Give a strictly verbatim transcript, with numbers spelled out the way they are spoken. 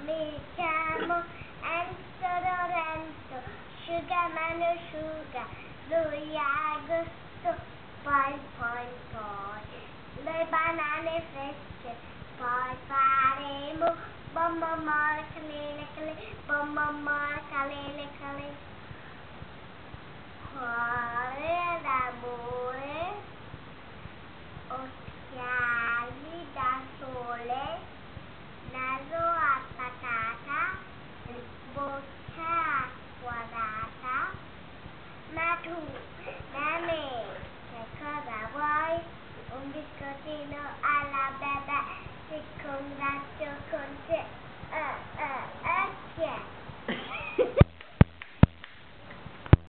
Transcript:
mi chiamo Enzo Lorenzo, sugar mano sugar, lui agosto, poi poi poi, le banane fresche, poi faremo bom bom bom calele calele, bom bom bom calele calele, cuore d'amore, occhiali da sole, naso attaccata, bocca acquadrata, ma tu, da me, che cosa vuoi? Un biscottino alla bebè, ti congratto con te.